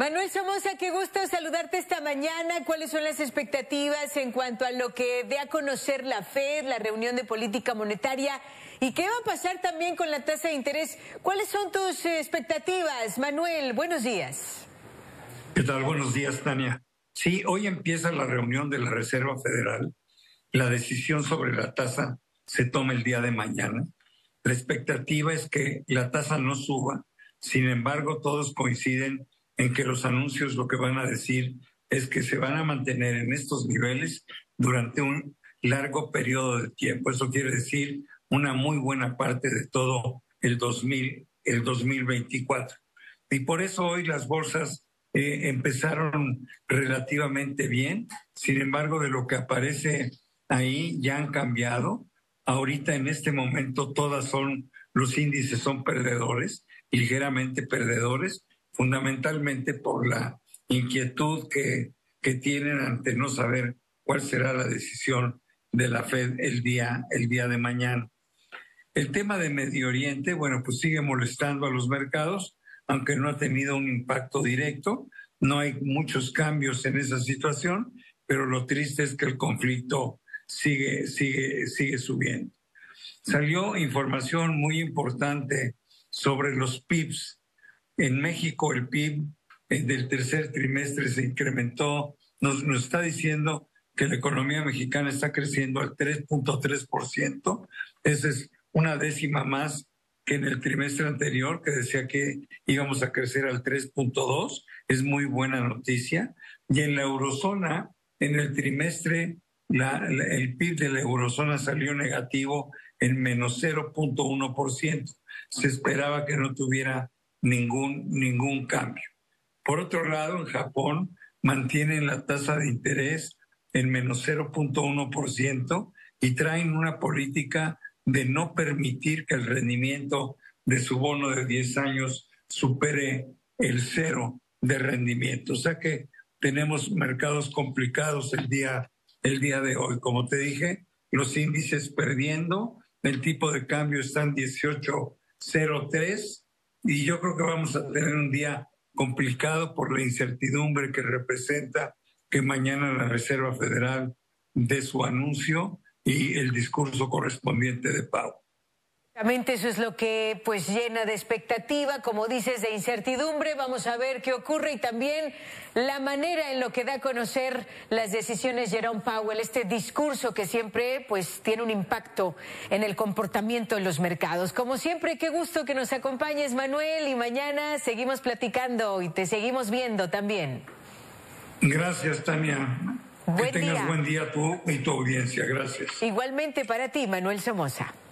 Manuel Somoza, qué gusto saludarte esta mañana. ¿Cuáles son las expectativas en cuanto a lo que dé a conocer la FED, la reunión de política monetaria? ¿Y qué va a pasar también con la tasa de interés? ¿Cuáles son tus expectativas, Manuel? Buenos días. ¿Qué tal? Buenos días, Tania. Sí, hoy empieza la reunión de la Reserva Federal. La decisión sobre la tasa se toma el día de mañana. La expectativa es que la tasa no suba. Sin embargo, todos coinciden en que los anuncios lo que van a decir es que se van a mantener en estos niveles durante un largo periodo de tiempo. Eso quiere decir una muy buena parte de todo el 2024. Y por eso hoy las bolsas empezaron relativamente bien. Sin embargo, de lo que aparece ahí ya han cambiado. Ahorita en este momento los índices son perdedores, ligeramente perdedores, fundamentalmente por la inquietud que tienen ante no saber cuál será la decisión de la FED el día de mañana. El tema de Medio Oriente, bueno, pues sigue molestando a los mercados, aunque no ha tenido un impacto directo. No hay muchos cambios en esa situación, pero lo triste es que el conflicto sigue subiendo. Salió información muy importante sobre los PIBs. En México el PIB del tercer trimestre se incrementó, nos está diciendo que la economía mexicana está creciendo al 3.3%. Esa es una décima más que en el trimestre anterior, que decía que íbamos a crecer al 3.2%. Es muy buena noticia. Y en la eurozona, en el trimestre, el PIB de la eurozona salió negativo en menos 0.1%. Se esperaba que no tuviera ningún cambio. Por otro lado, en Japón mantienen la tasa de interés en menos 0.1% y traen una política de no permitir que el rendimiento de su bono de 10 años supere el cero de rendimiento. O sea que tenemos mercados complicados el día de hoy. Como te dije, los índices perdiendo, el tipo de cambio está en 18.03 y yo creo que vamos a tener un día complicado por la incertidumbre que representa que mañana la Reserva Federal dé su anuncio y el discurso correspondiente de Powell. Exactamente, eso es lo que pues llena de expectativa, como dices, de incertidumbre. Vamos a ver qué ocurre y también la manera en lo que da a conocer las decisiones Jerome Powell, este discurso que siempre pues tiene un impacto en el comportamiento de los mercados. Como siempre, qué gusto que nos acompañes, Manuel, y mañana seguimos platicando y te seguimos viendo también. Gracias, Tania. Que tengas buen día tú y tu audiencia. Gracias. Igualmente para ti, Manuel Somoza.